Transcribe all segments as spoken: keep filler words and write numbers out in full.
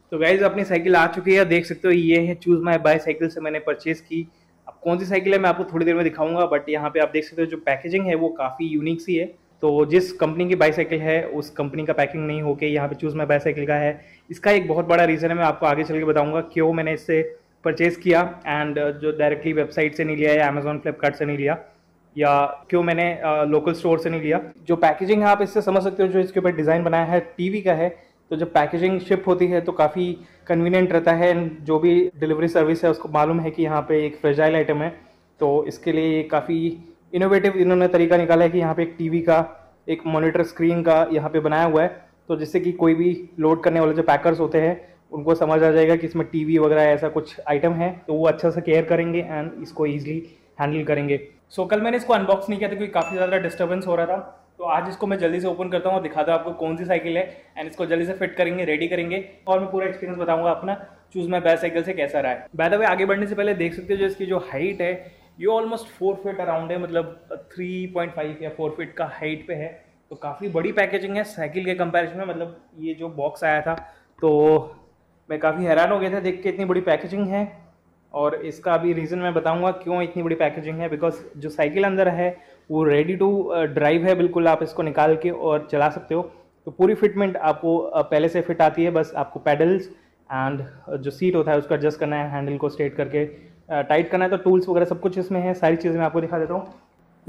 तो गाइज अपनी साइकिल आ चुकी है, देख सकते हो ये है चूज माई बाई साइकिल से मैंने परचेज की। अब कौन सी साइकिल है मैं आपको थोड़ी देर में दिखाऊंगा, बट यहाँ पे आप देख सकते हो जो पैकेजिंग है वो काफ़ी यूनिक सी है। तो जिस कंपनी की बाईसाइकिल है उस कंपनी का पैकिंग नहीं होके यहाँ पे चूज माई बाईसाइकिल का है। इसका एक बहुत बड़ा रीज़न है, मैं आपको आगे चल के बताऊंगा क्यों मैंने इससे परचेज किया। एंड जो डायरेक्टली वेबसाइट से नहीं लिया या अमेजोन फ्लिपकार्ट से नहीं लिया, या क्यों मैंने लोकल स्टोर से नहीं लिया। जो पैकेजिंग है आप इससे समझ सकते हो, जो इसके ऊपर डिज़ाइन बनाया है टीवी का है। तो जब पैकेजिंग शिप होती है तो काफ़ी कन्वीनियंट रहता है। जो भी डिलीवरी सर्विस है उसको मालूम है कि यहाँ पे एक फ्रेजाइल आइटम है, तो इसके लिए ये काफ़ी इनोवेटिव इन्होंने तरीका निकाला है कि यहाँ पे एक टीवी का, एक मॉनिटर स्क्रीन का यहाँ पे बनाया हुआ है। तो जिससे कि कोई भी लोड करने वाले जो पैकर्स होते हैं उनको समझ आ जाएगा कि इसमें टीवी वगैरह ऐसा कुछ आइटम है, तो वो अच्छा से केयर करेंगे एंड इसको ईजिली हैंडल करेंगे। सो so, कल मैंने इसको अनबॉक्स नहीं किया था क्योंकि काफ़ी ज़्यादा डिस्टर्बेंस हो रहा था। तो आज इसको मैं जल्दी से ओपन करता हूँ और दिखाता हूँ आपको कौन सी साइकिल है, एंड इसको जल्दी से फिट करेंगे, रेडी करेंगे, और मैं पूरा एक्सपीरियंस बताऊंगा अपना चूज माई बाई साइकिल से कैसा रहा है। बाय द वे आगे बढ़ने से पहले देख सकते हो जो इसकी जो हाइट है ये ऑलमोस्ट फोर फीट अराउंड है, मतलब थ्री पॉइंट फाइव या फोर फीट का हाइट पे है। तो काफ़ी बड़ी पैकेजिंग है साइकिल के कंपेरिजन में। मतलब ये जो बॉक्स आया था तो मैं काफ़ी हैरान हो गया था देख के, इतनी बड़ी पैकेजिंग है। और इसका अभी रीज़न मैं बताऊंगा क्यों इतनी बड़ी पैकेजिंग है। बिकॉज जो साइकिल अंदर है वो रेडी टू ड्राइव है, बिल्कुल आप इसको निकाल के और चला सकते हो। तो पूरी फिटमेंट आपको पहले से फिट आती है, बस आपको पेडल्स एंड जो सीट होता है उसको एडजस्ट करना है, हैंडल को स्ट्रेट करके टाइट करना है। तो टूल्स वगैरह सब कुछ इसमें है, सारी चीज़ें मैं आपको दिखा देता हूँ।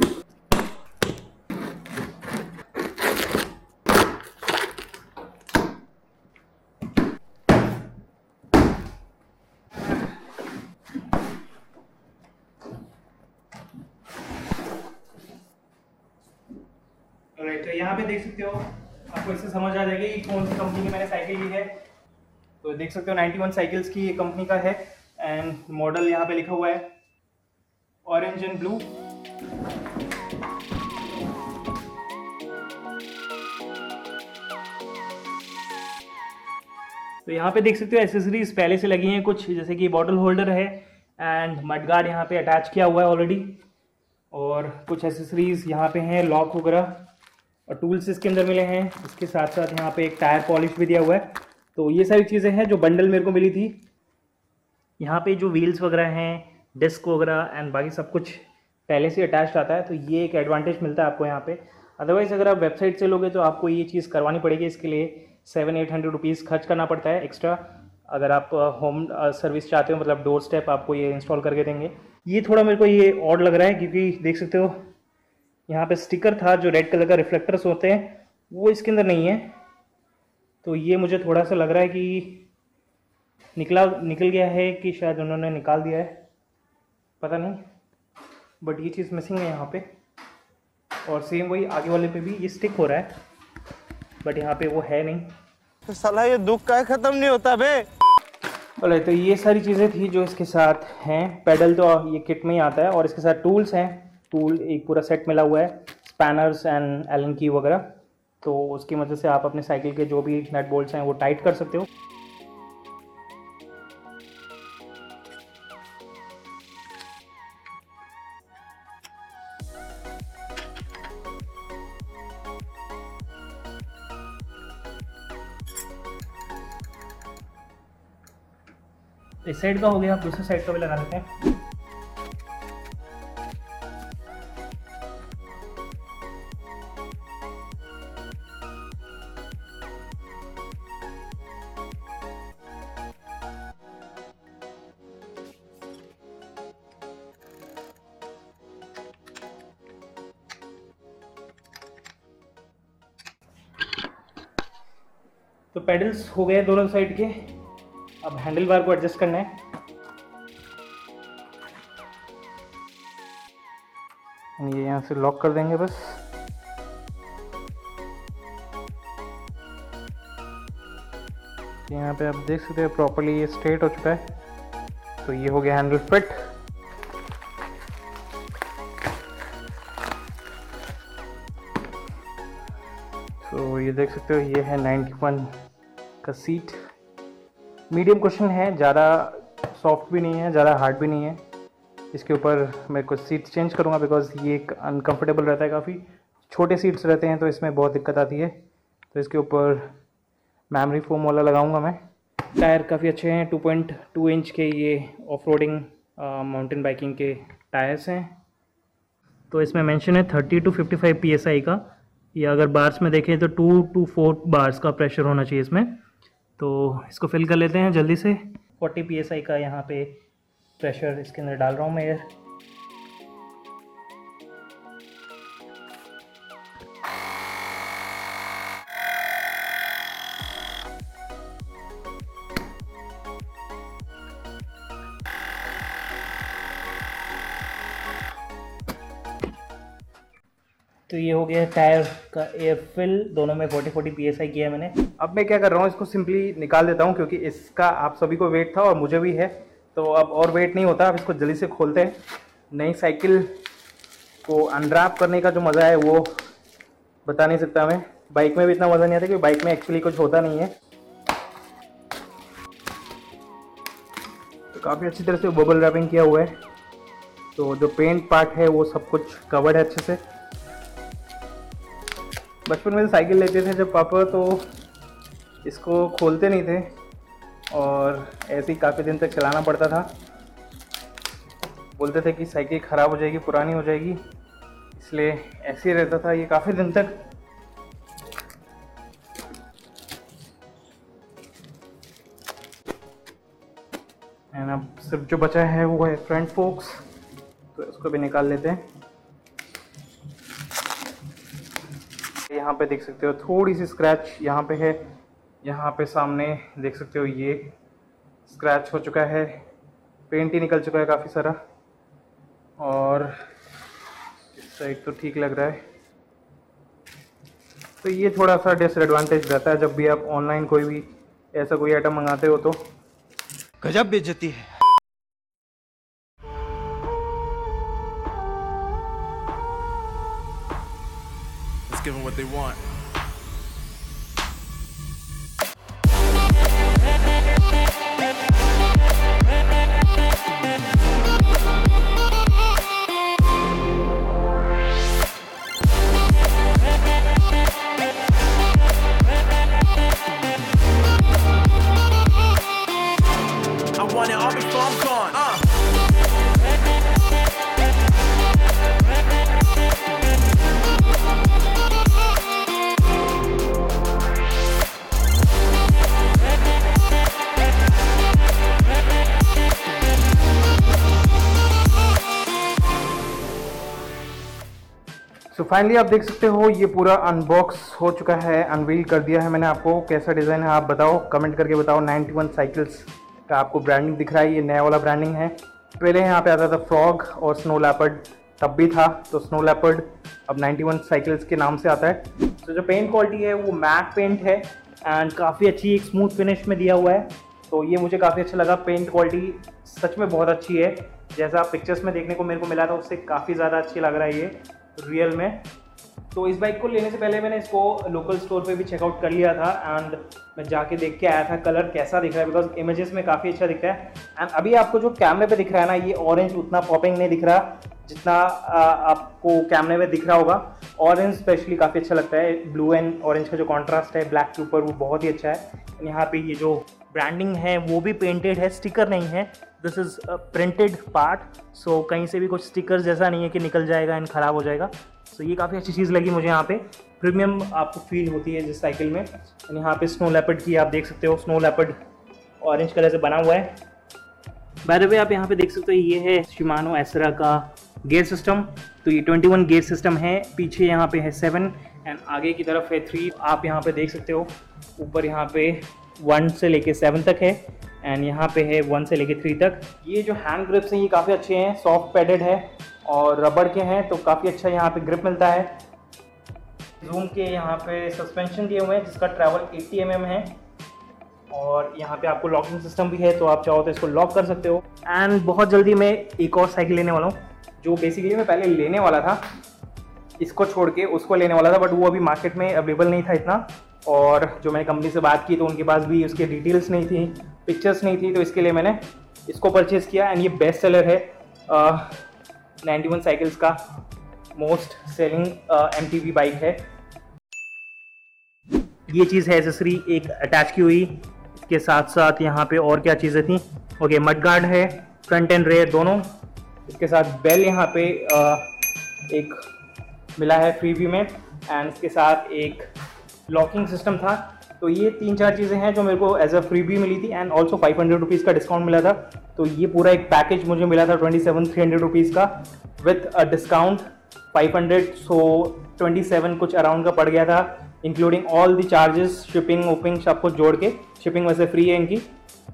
राइट, तो यहाँ पे देख सकते हो, आपको इससे समझ आ जाएगी कि कौन सी कंपनी की मैंने साइकिल ली है। तो देख सकते हो नाइन्टी वन साइकिल्स की ये कंपनी का है, एंड मॉडल यहाँ पे लिखा हुआ है ऑरेंज एंड ब्लू। तो यहाँ पे देख सकते हो एसेसरीज पहले से लगी हैं कुछ, जैसे कि बॉटल होल्डर है एंड मडगार्ड यहाँ पे अटैच किया हुआ है ऑलरेडी, और कुछ एसेसरीज यहाँ पे हैं, लॉक वगैरह और टूल्स इसके अंदर मिले हैं। इसके साथ साथ यहाँ पे एक टायर पॉलिश भी दिया हुआ है। तो ये सारी चीज़ें हैं जो बंडल मेरे को मिली थी। यहाँ पे जो व्हील्स वगैरह हैं, डिस्क वगैरह एंड बाकी सब कुछ पहले से अटैच्ड आता है, तो ये एक एडवांटेज मिलता है आपको यहाँ पे। अदरवाइज़ अगर आप वेबसाइट से लोगे तो आपको ये चीज़ करवानी पड़ेगी, इसके लिए सेवन एट हंड्रेड रुपीज़ खर्च करना पड़ता है एक्स्ट्रा। अगर आप होम सर्विस चाहते हो, मतलब डोर स्टेप आपको ये इंस्टॉल करके देंगे। ये थोड़ा मेरे को ये ऑड लग रहा है क्योंकि देख सकते हो यहाँ पे स्टिकर था जो रेड कलर का रिफ्लेक्टर्स होते हैं वो इसके अंदर नहीं है। तो ये मुझे थोड़ा सा लग रहा है कि निकला निकल गया है कि शायद उन्होंने निकाल दिया है, पता नहीं, बट ये चीज़ मिसिंग है यहाँ पे। और सेम वही आगे वाले पे भी ये स्टिक हो रहा है, बट यहाँ पे वो है नहीं। तो साला ये दुख का खत्म नहीं होता बे। बोले तो ये सारी चीज़ें थी जो इसके साथ हैं। पेडल तो ये किट में ही आता है, और इसके साथ टूल्स हैं, टूल एक पूरा सेट मिला हुआ है, स्पैनर्स एंड एलन की वगैरह। तो उसकी मदद से आप अपने साइकिल के जो भी नट बोल्ट्स हैं वो टाइट कर सकते हो। इस साइड का हो गया, आप दूसरी साइड का भी लगा लेते हैं। तो पेडल्स हो गए दोनों साइड के, अब हैंडल बार को एडजस्ट करना है। ये यहाँ से लॉक कर देंगे बस। यहाँ पे आप देख सकते हैं प्रॉपर्ली ये स्ट्रेट हो चुका है। तो ये हो गया हैंडल फिट। तो ये देख सकते हो ये है नाइन्टी वन का सीट। मीडियम क्वेश्चन है, ज़्यादा सॉफ्ट भी नहीं है, ज़्यादा हार्ड भी नहीं है। इसके ऊपर मैं कुछ सीट चेंज करूँगा बिकॉज ये एक अनकम्फर्टेबल रहता है, काफ़ी छोटे सीट्स रहते हैं तो इसमें बहुत दिक्कत आती है। तो इसके ऊपर मेमोरी फोम वाला लगाऊंगा मैं, टायर काफ़ी अच्छे हैं, टू पॉइंट टू इंच के ये ऑफ रोडिंग माउंटेन बाइकिंग के टायर्स हैं। तो इसमें मेंशन है thirty two fifty five P S I का, या अगर बार्स में देखें तो टू टू फोर बार्स का प्रेशर होना चाहिए इसमें। तो इसको फिल कर लेते हैं जल्दी से। फोर्टी पी एस आई का यहाँ पे प्रेशर इसके अंदर डाल रहा हूँ मैं एयर। तो ये हो गया टायर का एयर फिल, दोनों में forty forty P S I किया है मैंने। अब मैं क्या कर रहा हूँ, इसको सिंपली निकाल देता हूँ क्योंकि इसका आप सभी को वेट था और मुझे भी है, तो अब और वेट नहीं होता। अब इसको जल्दी से खोलते हैं। नई साइकिल को अनरैप करने का जो मज़ा है वो बता नहीं सकता मैं। बाइक में भी इतना मज़ा नहीं आता क्योंकि बाइक में एक्चुअली कुछ होता नहीं है। तो काफ़ी अच्छी तरह से बबल रैपिंग किया हुआ है, तो जो पेंट पार्ट है वो सब कुछ कवर्ड है अच्छे से। बचपन में साइकिल लेते थे जब पापा, तो इसको खोलते नहीं थे और ऐसे ही काफ़ी दिन तक चलाना पड़ता था। बोलते थे कि साइकिल ख़राब हो जाएगी, पुरानी हो जाएगी, इसलिए ऐसे ही रहता था ये काफ़ी दिन तक। एंड अब सिर्फ जो बचा है वो है फ्रंट फोक्स, तो इसको भी निकाल लेते हैं। यहाँ पे देख सकते हो थोड़ी सी स्क्रैच यहाँ पे है, यहाँ पे सामने देख सकते हो ये स्क्रैच हो चुका है, पेंट ही निकल चुका है काफ़ी सारा। और इस साइड तो ठीक लग रहा है। तो ये थोड़ा सा डिसएडवांटेज रहता है जब भी आप ऑनलाइन कोई भी ऐसा कोई आइटम मंगाते हो तो। गजब बेइज्जती है। Let's give them what they want. I want it all before I'm gone. Uh. So finally आप देख सकते हो ये पूरा अनबॉक्स हो चुका है, अनवील कर दिया है मैंने आपको। कैसा डिज़ाइन है आप बताओ, कमेंट करके बताओ। नाइन्टी वन साइकिल्स का आपको ब्रांडिंग दिख रहा है, ये नया वाला ब्रांडिंग है। पहले यहाँ पे आता था फ्रॉग और स्नो लेपर्ड, तब भी था, तो स्नो लेपर्ड अब नाइन्टी वन साइकिल्स के नाम से आता है। तो जो पेंट क्वालिटी है वो मैट पेंट है एंड काफ़ी अच्छी एक स्मूथ फिनिश में दिया हुआ है, तो ये मुझे काफ़ी अच्छा लगा। पेंट क्वालिटी सच में बहुत अच्छी है, जैसा पिक्चर्स में देखने को मेरे को मिला था उससे काफ़ी ज़्यादा अच्छी लग रहा है ये रियल में। तो इस बाइक को लेने से पहले मैंने इसको लोकल स्टोर पे भी चेकआउट कर लिया था एंड मैं जाके देख के आया था कलर कैसा दिख रहा है, बिकॉज इमेजेस में काफ़ी अच्छा दिखता है। एंड अभी आपको जो कैमरे पे दिख रहा है ना, ये ऑरेंज उतना पॉपिंग नहीं दिख रहा जितना आ, आपको कैमरे में दिख रहा होगा। ऑरेंज स्पेशली काफ़ी अच्छा लगता है, ब्लू एंड ऑरेंज का जो कॉन्ट्रास्ट है ब्लैक के ऊपर वो बहुत ही अच्छा है। यहाँ पे ये जो ब्रांडिंग है वो भी पेंटेड है, स्टिकर नहीं है, this is printed part. So कहीं से भी कुछ स्टिकर जैसा नहीं है कि निकल जाएगा एंड ख़राब हो जाएगा। सो so, ये काफ़ी अच्छी चीज़ लगी मुझे। यहाँ पे प्रीमियम आपको फील होती है जिस साइकिल में। यहाँ पे स्नो लेपर्ड की आप देख सकते हो, स्नो लेपर्ड ऑरेंज कलर से बना हुआ है। बाय द वे आप यहाँ पे देख सकते हो ये है शिमानो एसरा का गियर सिस्टम। तो ये ट्वेंटी वन गियर सिस्टम है, पीछे यहाँ पे है सेवन एंड आगे की तरफ है थ्री। आप यहाँ पे देख सकते हो ऊपर यहाँ पे वन से लेके सेवन तक है एंड यहाँ पे है वन से लेके थ्री तक। ये जो हैंड ग्रिप्स हैं ये काफ़ी अच्छे हैं, सॉफ्ट पैडेड है और रबड़ के हैं, तो काफ़ी अच्छा यहाँ पे ग्रिप मिलता है। जूम के यहाँ पे सस्पेंशन दिए हुए हैं जिसका ट्रैवल एटी एम एम है और यहाँ पे आपको लॉकिंग सिस्टम भी है, तो आप चाहो तो इसको लॉक कर सकते हो। एंड बहुत जल्दी मैं एक और साइकिल लेने वाला हूँ, जो बेसिकली मैं पहले लेने वाला था, इसको छोड़ के उसको लेने वाला था, बट वो अभी मार्केट में अवेलेबल नहीं था इतना। और जो मैंने कंपनी से बात की तो उनके पास भी उसके डिटेल्स नहीं थी, पिक्चर्स नहीं थी, तो इसके लिए मैंने इसको परचेज़ किया। एंड ये बेस्ट सेलर है, नाइन्टी वन साइकिल्स का most selling M T B bike है। ये चीज़ है एसेसरी एक अटैच की हुई, इसके साथ साथ यहाँ पे और क्या चीज़ें थी, ओके मड गार्ड है फ्रंट एंड रेयर दोनों। इसके साथ बेल यहाँ पे आ, एक मिला है फ्रीबी में, एंड इसके साथ एक लॉकिंग सिस्टम था। तो ये तीन चार चीज़ें हैं जो मेरे को एज अ फ्रीबी मिली थी, and also five hundred rupees का डिस्काउंट मिला था। तो ये पूरा एक पैकेज मुझे मिला था twenty seven three hundred rupees का with a discount five hundred, so twenty seven कुछ अराउंड का पड़ गया था, including all the charges, shipping वोपिंग सब कुछ जोड़ के। शिपिंग वैसे फ्री है इनकी।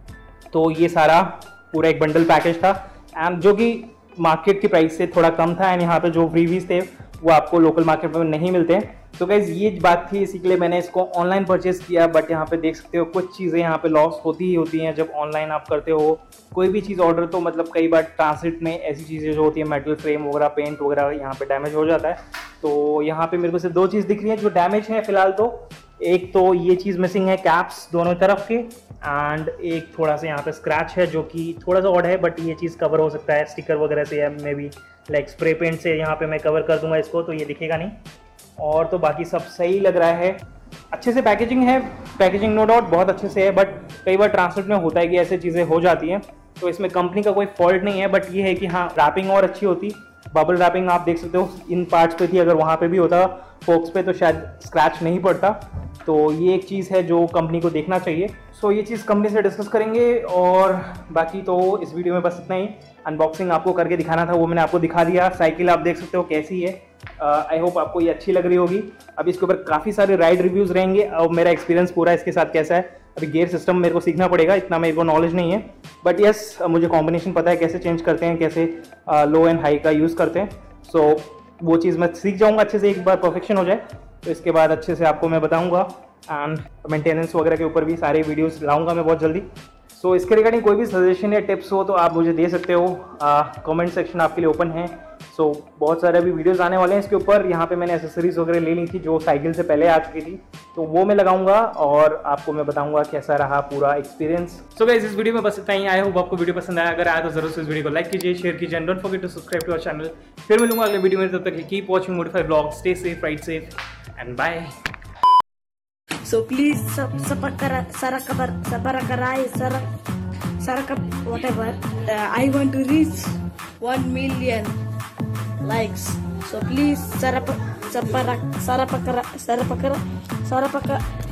तो ये सारा पूरा एक बंडल पैकेज था, एंड जो कि मार्केट की प्राइस से थोड़ा कम था, एंड यहाँ पे जो फ्रीबीज थे वो आपको लोकल मार्केट में नहीं मिलते। तो गाइज ये बात थी, इसी के लिए मैंने इसको ऑनलाइन परचेस किया। बट यहाँ पे देख सकते हो कुछ चीज़ें यहाँ पे लॉस होती ही होती हैं जब ऑनलाइन आप करते हो कोई भी चीज़ ऑर्डर। तो मतलब कई बार ट्रांसिट में ऐसी चीज़ें जो होती है, मेटल फ्रेम वगैरह, पेंट वगैरह यहाँ पे डैमेज हो जाता है। तो यहाँ पे मेरे को सिर्फ दो चीज़ दिख रही है जो डैमेज है फिलहाल। तो एक तो ये चीज़ मिसिंग है, कैप्स दोनों तरफ के, एंड एक थोड़ा सा यहाँ पे स्क्रैच है जो कि थोड़ा सा ऑड है, बट ये चीज़ कवर हो सकता है स्टिकर वगैरह से, या maybe like spray paint से यहाँ पे मैं कवर कर दूंगा इसको, तो ये दिखेगा नहीं। और तो बाकी सब सही लग रहा है, अच्छे से पैकेजिंग है, पैकेजिंग नो डाउट बहुत अच्छे से है। बट कई बार ट्रांसलेट में होता है कि ऐसे चीज़ें हो जाती हैं, तो इसमें कंपनी का कोई फॉल्ट नहीं है। बट ये है कि हाँ, रैपिंग और अच्छी होती, बबल रैपिंग आप देख सकते हो इन पार्ट्स पे थी, अगर वहाँ पे भी होता फोक्स पे तो शायद स्क्रैच नहीं पड़ता। तो ये एक चीज़ है जो कंपनी को देखना चाहिए। सो ये चीज़ कंपनी से डिस्कस करेंगे, और बाकी तो इस वीडियो में बस इतना ही। अनबॉक्सिंग आपको करके दिखाना था, वो मैंने आपको दिखा दिया। साइकिल आप देख सकते हो कैसी है, आई होप आपको ये अच्छी लग रही होगी। अभी इसके ऊपर काफ़ी सारे राइड रिव्यूज़ रहेंगे, और मेरा एक्सपीरियंस पूरा इसके साथ कैसा है। अभी गियर सिस्टम मेरे को सीखना पड़ेगा, इतना मेरे को नॉलेज नहीं है। बट यस, मुझे कॉम्बिनेशन पता है कैसे चेंज करते हैं, कैसे लो एंड हाई का यूज़ करते हैं। सो so, वो चीज़ मैं सीख जाऊँगा अच्छे से, एक बार परफेक्शन हो जाए तो इसके बाद अच्छे से आपको मैं बताऊँगा। एंड मेंटेनेंस वगैरह के ऊपर भी सारे वीडियोस लाऊंगा मैं बहुत जल्दी। सो so, इसके रिगार्डिंग कोई भी सजेशन या टिप्स हो तो आप मुझे दे सकते हो, कमेंट सेक्शन आपके लिए ओपन है। सो so, बहुत सारे अभी वीडियोस आने वाले हैं इसके ऊपर। यहाँ पे मैंने एसेसरीज वगैरह ले ली थी जो साइकिल से पहले आ चुकी थी, तो वो मैं लगाऊंगा और आपको मैं बताऊंगा कैसा रहा पूरा एक्सपीरियंस। सो गाइस, इस वीडियो में बस इतना ही। आई होप आपको वीडियो पसंद आया। अगर आया तो जरूर से इस वीडियो को लाइक कीजिए, शेयर कीजिए, and don't forget to subscribe to our channel. फिर मिलूंगा अगले वीडियो में, तब तक keep watching modify blog, stay safe, ride safe, and bye. So please sub sabakara sarakabar sabarakarai sarak sarakap whatever. Uh, I want to reach one million likes. So please sarap sabarak sarapakara sarapakara sarapaka